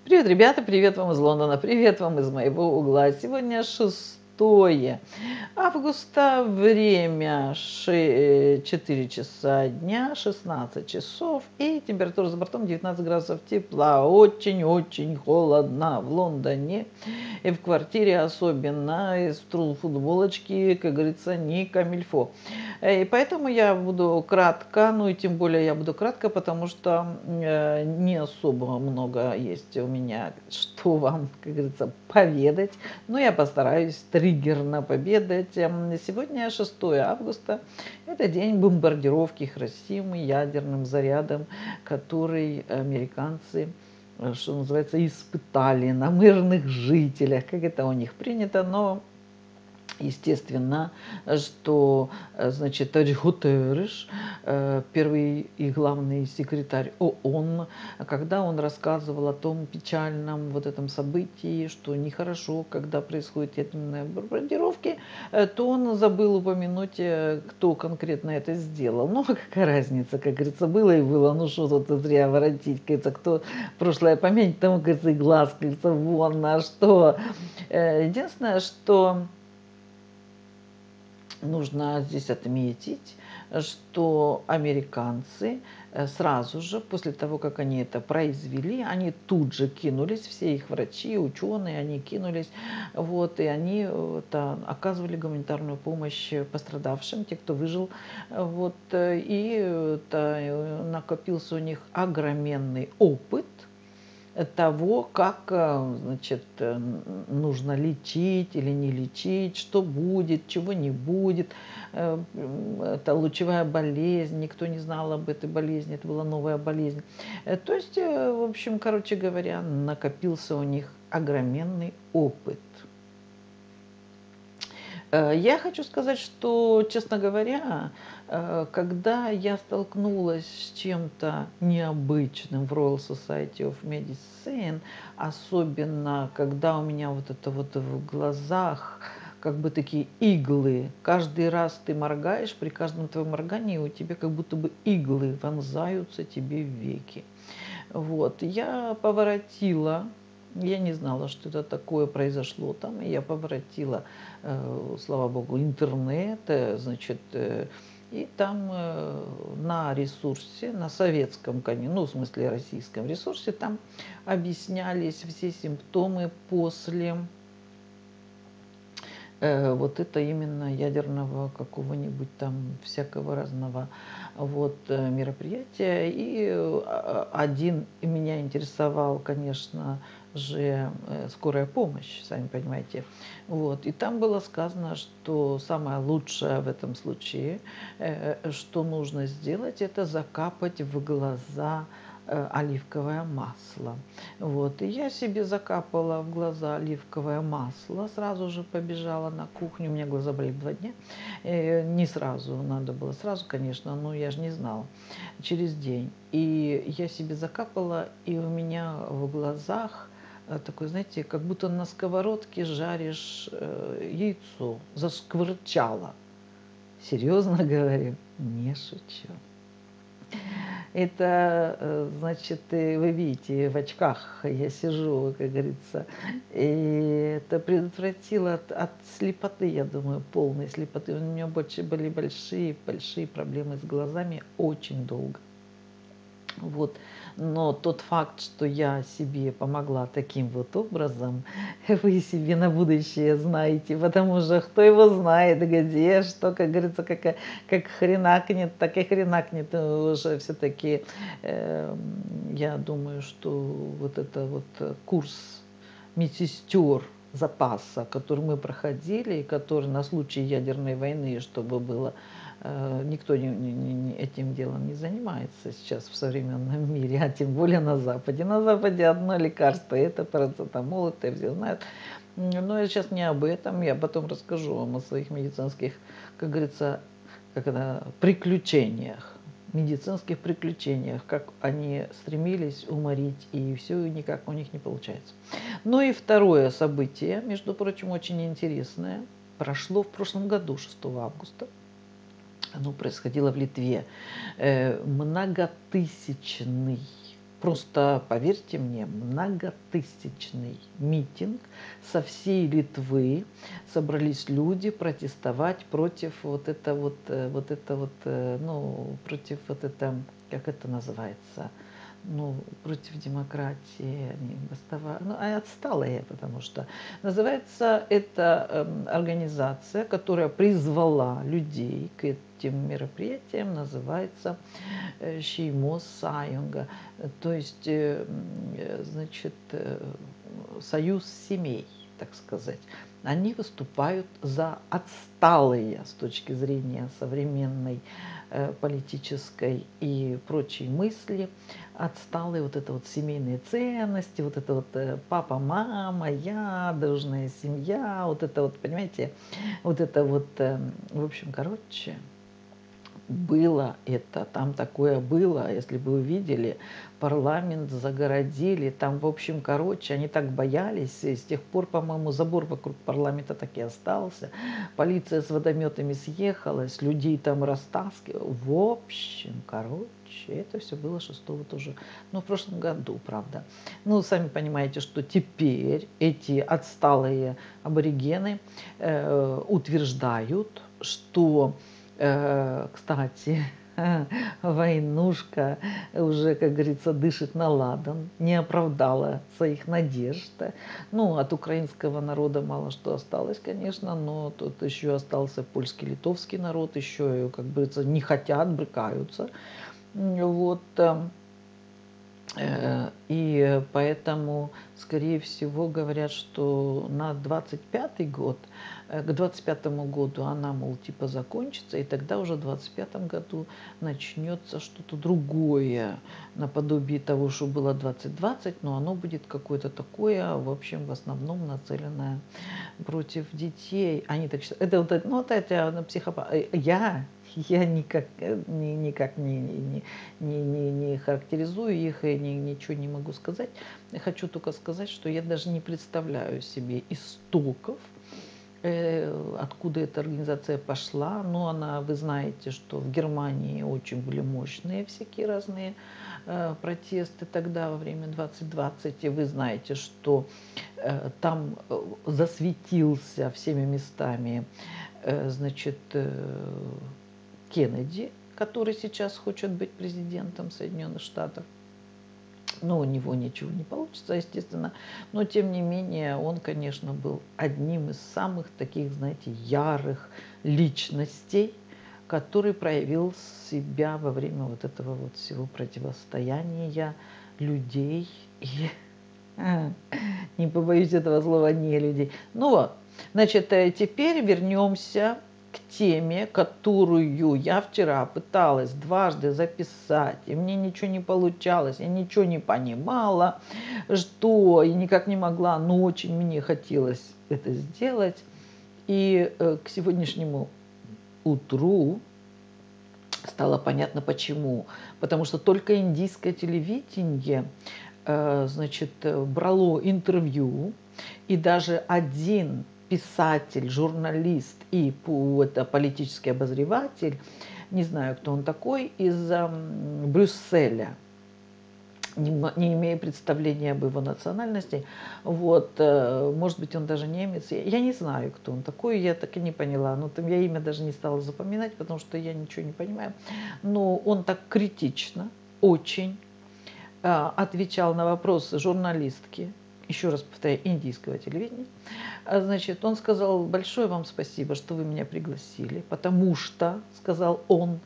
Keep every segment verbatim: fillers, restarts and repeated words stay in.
Привет, ребята, привет вам из Лондона, привет вам из моего угла. Сегодня шестое августа, время четыре часа дня, шестнадцать часов, и температура за бортом девятнадцать градусов тепла. Очень-очень холодно в Лондоне, и в квартире особенно, из футболочки, как говорится, не камильфо. И поэтому я буду кратко, ну и тем более я буду кратко, потому что э, не особо много есть у меня, что вам, как говорится, поведать. Но я постараюсь триггерно поведать. Сегодня шестое августа, это день бомбардировки Хиросимы ядерным зарядом, который американцы, что называется, испытали на мирных жителях, как это у них принято, но естественно, что, значит, Гутерриш, первый и главный секретарь ООН, когда он рассказывал о том печальном вот этом событии, что нехорошо, когда происходят ядерные бомбардировки, то он забыл упомянуть, кто конкретно это сделал. Ну, какая разница, как говорится, было и было, ну что тут зря воротить, кажется, кто прошлое помянет, тому, кажется, и глаз, кажется, вон, а что. Единственное, что нужно здесь отметить, что американцы сразу же, после того, как они это произвели, они тут же кинулись, все их врачи, ученые, они кинулись, вот, и они это, оказывали гуманитарную помощь пострадавшим, те, кто выжил, вот, и это, накопился у них огроменный опыт того, как, значит, нужно лечить или не лечить, что будет, чего не будет. Это лучевая болезнь, никто не знал об этой болезни, это была новая болезнь. То есть, в общем, короче говоря, накопился у них огроменный опыт. Я хочу сказать, что, честно говоря, когда я столкнулась с чем-то необычным в Royal Society of Medicine, особенно когда у меня вот это вот в глазах как бы такие иглы, каждый раз ты моргаешь, при каждом твоем моргании у тебя как будто бы иглы вонзаются тебе в веки. Вот, я поворотила. Я не знала, что это такое произошло там. Я поворотила, э, слава богу, интернет, э, значит, э, и там э, на ресурсе, на советском, ну, в смысле российском ресурсе, там объяснялись все симптомы после э, вот это именно ядерного какого-нибудь там всякого разного вот мероприятия. И один меня интересовал, конечно же, скорая помощь, сами понимаете. Вот. И там было сказано, что самое лучшее в этом случае, что нужно сделать, это закапать в глаза оливковое масло. Вот. И я себе закапала в глаза оливковое масло, сразу же побежала на кухню, у меня глаза болели два дня, э, не сразу, надо было сразу, конечно, но я же не знала, через день. И я себе закапала, и у меня в глазах такой, знаете, как будто на сковородке жаришь э, яйцо, заскворчало. Серьезно говорю, не шучу. Это, значит, вы видите, в очках я сижу, как говорится, и это предотвратило от, от слепоты, я думаю, полной слепоты. У меня больше были большие-большие проблемы с глазами очень долго. Вот. Но тот факт, что я себе помогла таким вот образом, вы себе на будущее знаете, потому что кто его знает, где, что, как говорится, как, как хренакнет, так и хренакнет уже все-таки. Э, я думаю, что вот это вот курс медсестер запаса, который мы проходили, и который на случай ядерной войны, чтобы было, никто не, не, не, этим делом не занимается сейчас в современном мире, а тем более на Западе. На Западе одно лекарство, это парацетамол, это все знают. Но я сейчас не об этом, я потом расскажу вам о своих медицинских, как говорится, как это, приключениях, медицинских приключениях, как они стремились уморить, и все никак у них не получается. Ну и второе событие, между прочим, очень интересное, прошло в прошлом году, шестого августа. Оно происходило в Литве. Многотысячный Просто, поверьте мне, многотысячный митинг со всей Литвы, собрались люди протестовать против вот это вот, э, вот это вот, э, ну, против вот это, как это называется, ну, против демократии, они бастова- ну, а отсталые, потому что называется это эм, организация, которая призвала людей к этим мероприятиям, называется э, Шеймос Сайунга, то есть, э, м, э, значит, э, союз семей, так сказать. Они выступают за отсталые с точки зрения современной э, политической и прочей мысли, отсталые вот это вот семейные ценности, вот это вот э, папа, мама, я, дружная семья, вот это вот, понимаете, вот это вот, э, в общем, короче, было это, там такое было, если бы вы видели, парламент загородили, там, в общем, короче, они так боялись, и с тех пор, по-моему, забор вокруг парламента так и остался, полиция с водометами съехалась, людей там растаскивала, в общем, короче, это все было шестого тоже, ну, в прошлом году, правда. Ну, сами понимаете, что теперь эти отсталые аборигены э, утверждают, что кстати, войнушка уже, как говорится, дышит на ладан, не оправдала своих надежд. Ну, от украинского народа мало что осталось, конечно, но тут еще остался польский, литовский народ, еще, как говорится, не хотят, брыкаются. Вот. И поэтому, скорее всего, говорят, что на двадцать пятый год, к двадцать пятому году она, мол, типа закончится, и тогда уже в двадцать пятом году начнется что-то другое, наподобие того, что было двадцать двадцать, но оно будет какое-то такое, в общем, в основном нацеленное против детей. Они так считают. Это вот, ну, вот это психопат. Я я никак, ни, никак не, не, не, не, не характеризую их и ни, ничего не могу сказать. Я хочу только сказать, что я даже не представляю себе истоков, э, откуда эта организация пошла. Но она, вы знаете, что в Германии очень были мощные всякие разные э, протесты тогда во время двадцать двадцать. И вы знаете, что э, там э, засветился всеми местами, э, значит, э, Кеннеди, который сейчас хочет быть президентом Соединенных Штатов. Но у него ничего не получится, естественно. Но, тем не менее, он, конечно, был одним из самых таких, знаете, ярых личностей, который проявил себя во время вот этого вот всего противостояния людей и, не побоюсь этого слова, не людей. Ну вот, значит, теперь вернемся к теме, которую я вчера пыталась дважды записать, и мне ничего не получалось, я ничего не понимала, что и никак не могла, но очень мне хотелось это сделать. И э, к сегодняшнему утру стало понятно почему. Потому что только индийское телевидение э, значит, брало интервью, и даже один писатель, журналист и это, политический обозреватель, не знаю, кто он такой, из э, Брюсселя, не, не имея представления об его национальности, вот, э, может быть, он даже немец, я, я не знаю, кто он такой, я так и не поняла, но там я имя даже не стала запоминать, потому что я ничего не понимаю, но он так критично, очень э, отвечал на вопросы журналистки, еще раз повторяю, индийского телевидения. Значит, он сказал: большое вам спасибо, что вы меня пригласили, потому что, сказал он,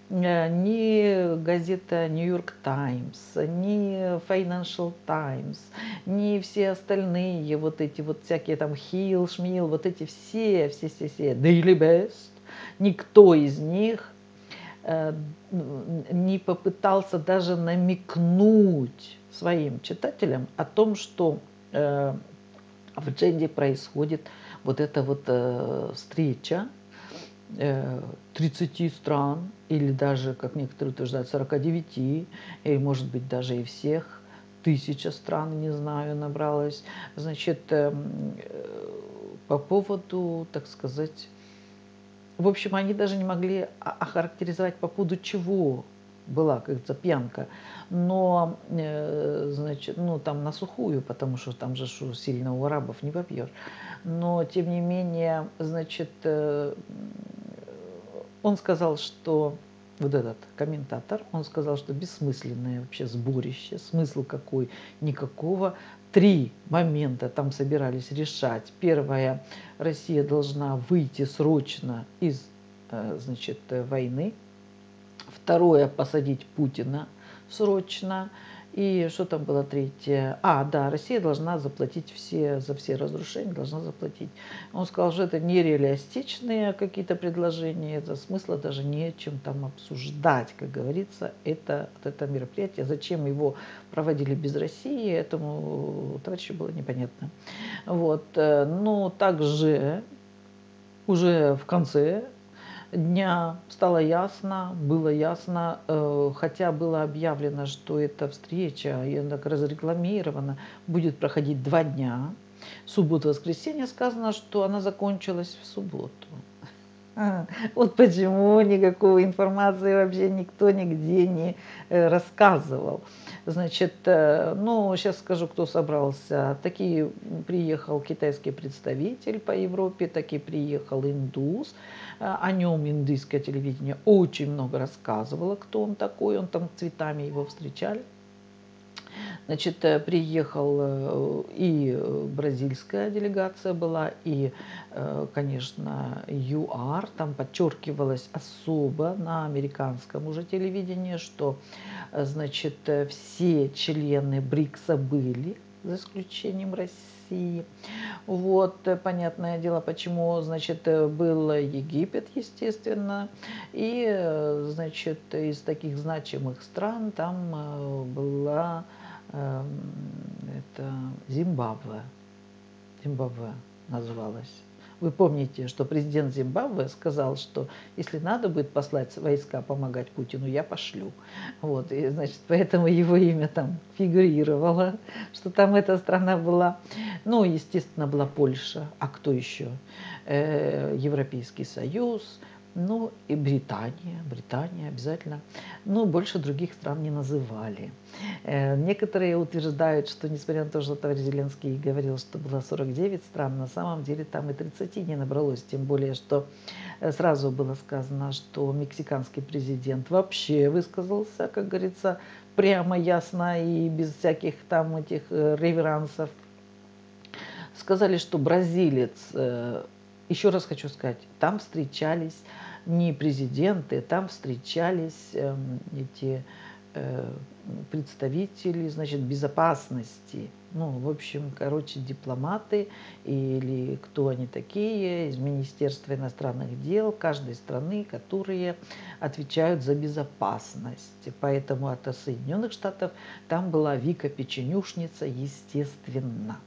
ни газета Нью-Йорк Таймс, ни Financial Times, ни все остальные вот эти вот всякие там Хилл, Шмил, вот эти все, все, все, все, Daily Best, никто из них э, не попытался даже намекнуть своим читателям о том, что э, в Дженде происходит вот эта вот э, встреча тридцати стран, или даже, как некоторые утверждают, сорока девяти, или, может быть, даже и всех, тысяча стран, не знаю, набралось. Значит, по поводу, так сказать, в общем, они даже не могли охарактеризовать по поводу чего была, как говорится, пьянка, но, э, значит, ну, там на сухую, потому что там же шу сильно у арабов не попьешь. Но, тем не менее, значит, э, он сказал, что вот этот комментатор, он сказал, что бессмысленное вообще сборище, смысл какой, никакого. Три момента там собирались решать. Первое, Россия должна выйти срочно из, э, значит, войны. Второе, посадить Путина срочно. И что там было третье? А, да, Россия должна заплатить все, за все разрушения, должна заплатить. Он сказал, что это нереалистичные какие-то предложения, это смысла даже не чем там обсуждать, как говорится, это, это мероприятие. Зачем его проводили без России, этому товарищу было непонятно. Вот. Но также уже в конце дня стало ясно, было ясно, э, хотя было объявлено, что эта встреча, и она так разрекламирована, будет проходить два дня. Суббота-воскресенье сказано, что она закончилась в субботу. А, вот почему никакой информации вообще никто нигде не э, рассказывал. Значит, э, ну, сейчас скажу, кто собрался. Таки приехал китайский представитель по Европе, таки приехал индус. Э, О нем индийское телевидение очень много рассказывало, кто он такой. Он там цветами его встречали. Значит, приехал и бразильская делегация была, и, конечно, ЮАР. Там подчеркивалось особо на американском уже телевидении, что, значит, все члены БРИКСа были, за исключением России. Вот, понятное дело, почему, значит, был Египет, естественно, и, значит, из таких значимых стран там была это Зимбабве. Зимбабве называлась. Вы помните, что президент Зимбабве сказал, что если надо будет послать войска помогать Путину, я пошлю. Вот, и, значит, поэтому его имя там фигурировало, что там эта страна была. Ну, естественно, была Польша. А кто еще? Э, Европейский Союз. Ну, и Британия, Британия обязательно. Но больше других стран не называли. Э, некоторые утверждают, что, несмотря на то, что товарищ Зеленский говорил, что было сорок девять стран, на самом деле там и тридцати не набралось. Тем более, что сразу было сказано, что мексиканский президент вообще высказался, как говорится, прямо, ясно и без всяких там этих реверансов. Сказали, что бразилец, еще раз хочу сказать, там встречались не президенты, там встречались эти представители, значит, безопасности. Ну, в общем, короче, дипломаты или кто они такие из Министерства иностранных дел каждой страны, которые отвечают за безопасность. Поэтому от Соединенных Штатов там была Вика Печенюшница, естественно.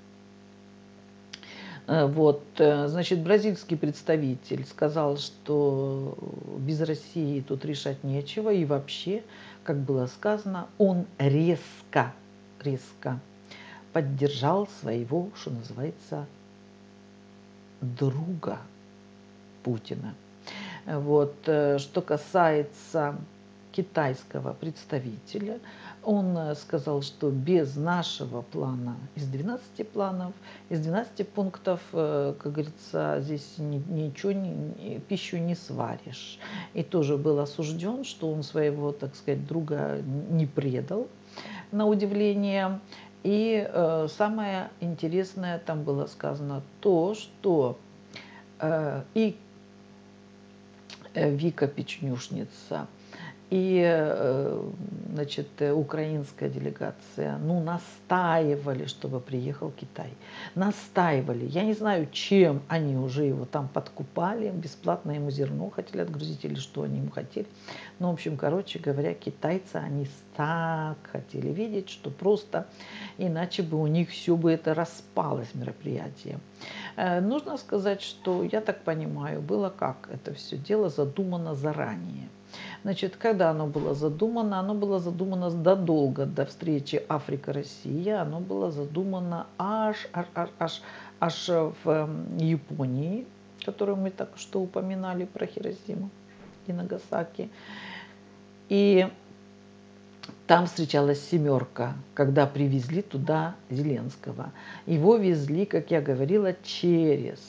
Вот, значит, бразильский представитель сказал, что без России тут решать нечего, и вообще, как было сказано, он резко, резко поддержал своего, что называется, друга Путина. Вот, что касается китайского представителя, он сказал, что без нашего плана, из двенадцати планов, из двенадцати пунктов, как говорится, здесь ничего, пищу не сваришь. И тоже был осужден, что он своего, так сказать, друга не предал, на удивление. И э, самое интересное там было сказано то, что э, и Вика Печенюшница, и, значит, украинская делегация, ну, настаивали, чтобы приехал Китай. Настаивали. Я не знаю, чем они уже его там подкупали, бесплатно ему зерно хотели отгрузить или что они ему хотели. Ну, в общем, короче говоря, китайцы, они так хотели видеть, что просто иначе бы у них все бы это распалось, мероприятие. Нужно сказать, что, я так понимаю, было как это все дело задумано заранее. Значит, когда оно было задумано? Оно было задумано задолго до встречи Африка-Россия. Оно было задумано аж, аж, аж, аж, аж в Японии, которую мы так что упоминали про Хиросиму и Нагасаки. И там встречалась «семерка», когда привезли туда Зеленского. Его везли, как я говорила, через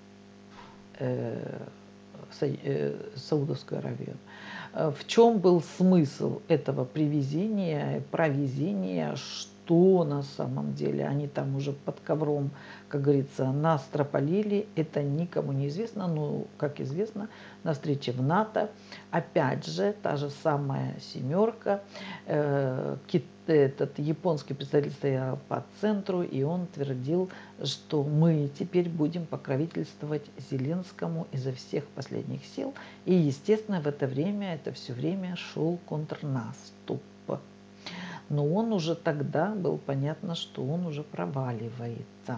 э, э, Саудовскую Аравию. В чем был смысл этого привезения, провезения, что на самом деле они там уже под ковром, как говорится, настропалили, это никому не известно, но, как известно, на встрече в НАТО, опять же, та же самая «семерка», э, этот японский представитель стоял по центру, и он твердил, что мы теперь будем покровительствовать Зеленскому изо всех последних сил. И, естественно, в это время, это все время шел контрнаступ. Но он уже тогда был понятно, что он уже проваливается.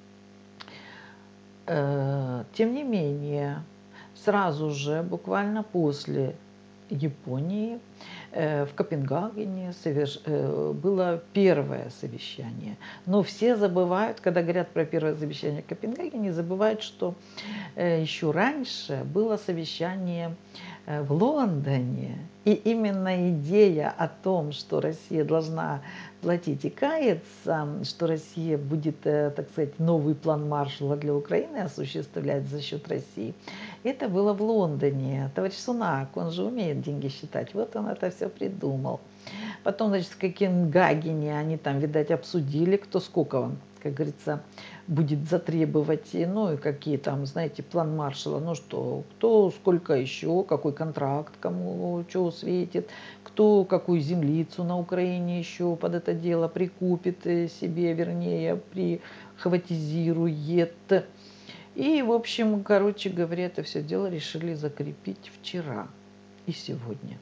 Тем не менее, сразу же, буквально после Японии, в Копенгагене было первое совещание. Но все забывают, когда говорят про первое совещание в Копенгагене, забывают, что еще раньше было совещание в Лондоне. И именно идея о том, что Россия должна платить и каяться, что Россия будет, так сказать, новый план Маршалла для Украины осуществлять за счет России, это было в Лондоне. Товарищ Сунак, он же умеет деньги считать, вот он это все придумал. Потом, значит, в Копенгагене они там, видать, обсудили, кто сколько он, как говорится, будет затребовать, ну и какие там, знаете, план Маршалла, ну что, кто сколько еще, какой контракт, кому что светит, кто какую землицу на Украине еще под это дело прикупит себе, вернее, прихватизирует. И, в общем, короче говоря, это все дело решили закрепить вчера и сегодня.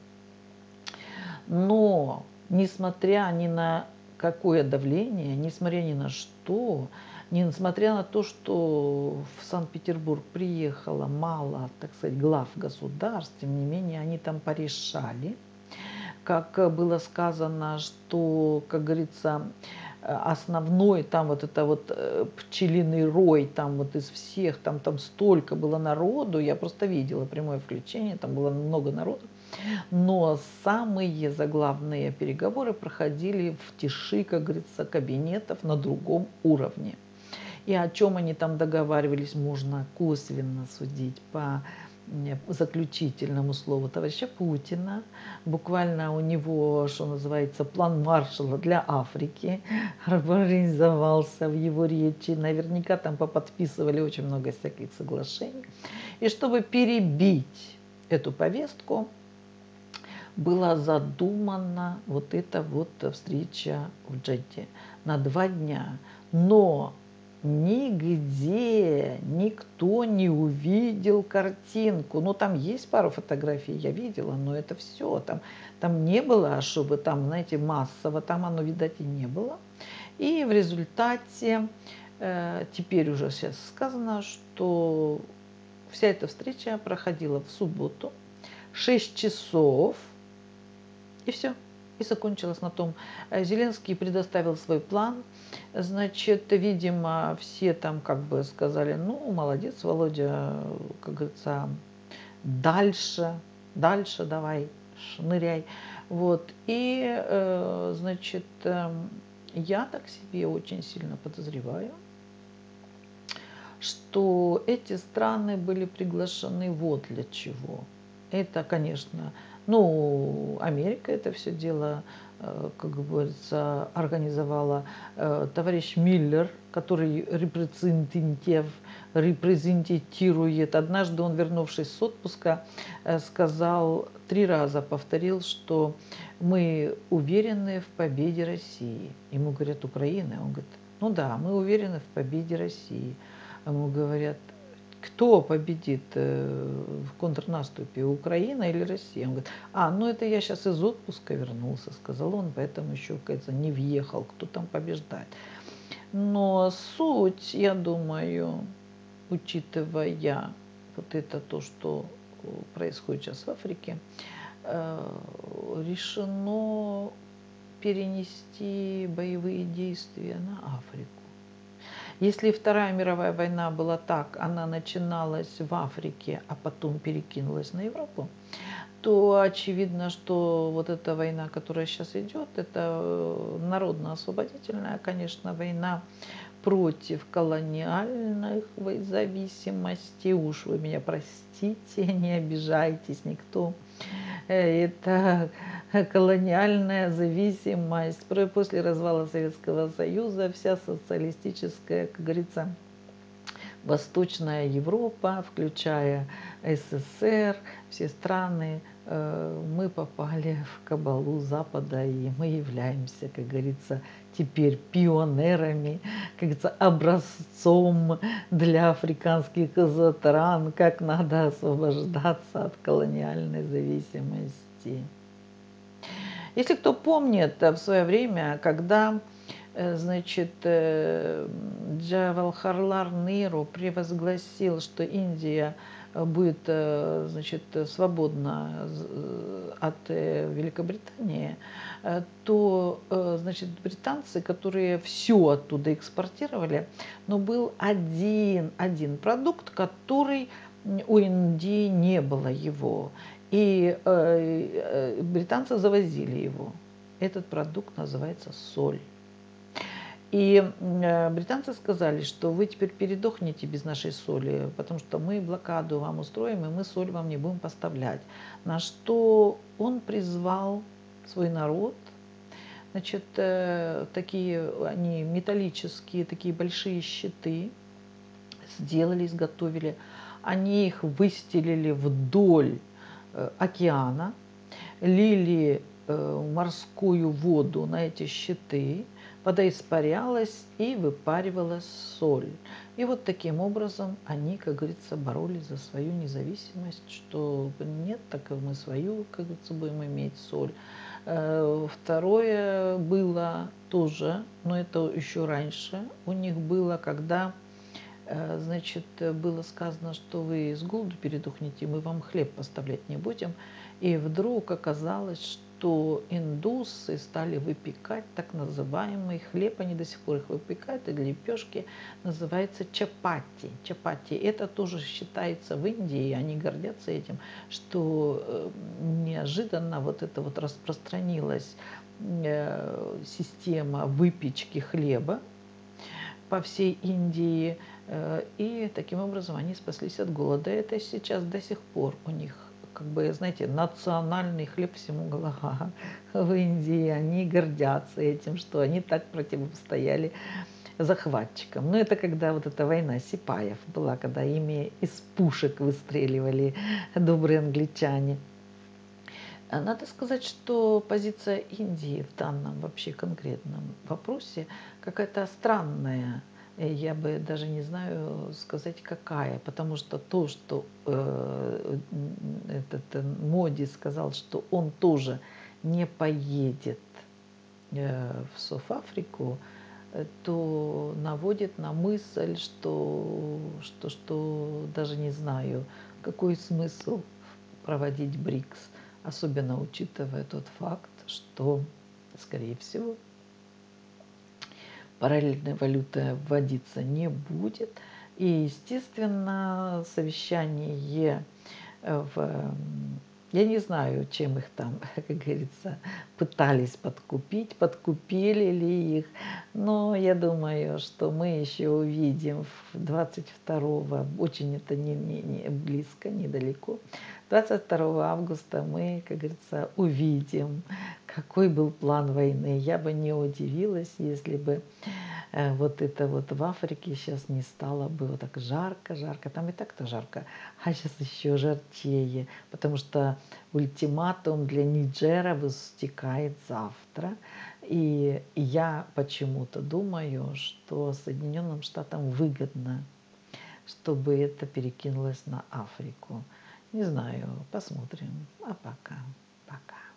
Но, несмотря ни на какое давление, несмотря ни на что, несмотря на то, что в Санкт-Петербург приехало мало, так сказать, глав государств, тем не менее, они там порешали. Как было сказано, что, как говорится, основной, там вот это вот пчелиный рой, там вот из всех, там, там столько было народу, я просто видела прямое включение, там было много народу, но самые заглавные переговоры проходили в тиши, как говорится, кабинетов на другом уровне. И о чем они там договаривались, можно косвенно судить по заключительному слову товарища Путина. Буквально у него, что называется, план Маршалла для Африки организовался в его речи. Наверняка там поподписывали очень много всяких соглашений. И чтобы перебить эту повестку, была задумана вот эта вот встреча в Джидде на два дня. Но нигде никто не увидел картинку. Ну, там есть пару фотографий, я видела, но это все. Там, там не было, чтобы там, знаете, массово, там оно, видать, и не было. И в результате, э, теперь уже сейчас сказано, что вся эта встреча проходила в субботу, шесть часов, и все. И закончилось на том. Зеленский предоставил свой план. Значит, видимо, все там как бы сказали, ну, молодец, Володя, как говорится, дальше, дальше давай, шныряй. Вот. И, э, значит, э, я так себе очень сильно подозреваю, что эти страны были приглашены вот для чего. Это, конечно, ну, Америка это все дело, как говорится, организовала. Товарищ Миллер, который репрезентатив, репрезентирует. Однажды он, вернувшись с отпуска, сказал, три раза повторил, что мы уверены в победе России. Ему говорят, Украины. Он говорит, ну да, мы уверены в победе России. Ему говорят, кто победит в контрнаступе, Украина или Россия? Он говорит, а, ну это я сейчас из отпуска вернулся, сказал он, поэтому еще, кажется, не въехал, кто там побеждает. Но суть, я думаю, учитывая вот это то, что происходит сейчас в Африке, решено перенести боевые действия на Африку. Если Вторая мировая война была так, она начиналась в Африке, а потом перекинулась на Европу, то очевидно, что вот эта война, которая сейчас идет, это народно-освободительная, конечно, война против колониальных зависимостей. Уж вы меня простите, не обижайтесь никто. Это колониальная зависимость. После развала Советского Союза вся социалистическая, как говорится, Восточная Европа, включая СССР, все страны, мы попали в кабалу Запада, и мы являемся, как говорится, теперь пионерами, как говорится, образцом для африканских стран, как надо освобождаться от колониальной зависимости. Если кто помнит, в свое время, когда значит, Джавахарлал Неру превозгласил, что Индия будет, значит, свободна от Великобритании, то, значит, британцы, которые все оттуда экспортировали, но был один, один продукт, который у Индии не было его, и британцы завозили его. Этот продукт называется соль. И британцы сказали, что вы теперь передохнете без нашей соли, потому что мы блокаду вам устроим, и мы соль вам не будем поставлять. На что он призвал свой народ, значит, такие они металлические, такие большие щиты сделали, изготовили. Они их выстелили вдоль океана, лили морскую воду на эти щиты, вода испарялась и выпаривалась соль. И вот таким образом они, как говорится, боролись за свою независимость, что нет, так и мы свою, как говорится, будем иметь соль. Второе было тоже, но это еще раньше, у них было, когда, значит, было сказано, что вы с голоду передохнете, мы вам хлеб поставлять не будем. И вдруг оказалось, что то индусы стали выпекать так называемый хлеб, они до сих пор их выпекают, и лепешки, называется чапати. Чапати это тоже считается в Индии, они гордятся этим, что неожиданно вот это вот распространилась система выпечки хлеба по всей Индии, и таким образом они спаслись от голода. Это сейчас до сих пор у них, как бы, знаете, национальный хлеб всему голова в Индии. Они гордятся этим, что они так противостояли захватчикам. Но это когда вот эта война сипаев была, когда ими из пушек выстреливали добрые англичане. Надо сказать, что позиция Индии в данном вообще конкретном вопросе какая-то странная. Я бы даже не знаю сказать, какая, потому что то, что э, этот Моди сказал, что он тоже не поедет э, в Соф-Африку, то наводит на мысль, что, что, что даже не знаю, какой смысл проводить БРИКС, особенно учитывая тот факт, что, скорее всего, параллельной валюты вводиться не будет. И, естественно, совещание в... Я не знаю, чем их там, как говорится, пытались подкупить, подкупили ли их, но я думаю, что мы еще увидим двадцать второго, очень это не, не, не близко, недалеко, двадцать второго августа мы, как говорится, увидим, какой был план войны. Я бы не удивилась, если бы вот это вот в Африке сейчас не стало бы вот так жарко, жарко, там и так-то жарко, а сейчас еще жарчее, потому что ультиматум для Нигера выстекает завтра, и я почему-то думаю, что Соединенным Штатам выгодно, чтобы это перекинулось на Африку. Не знаю, посмотрим, а пока, пока.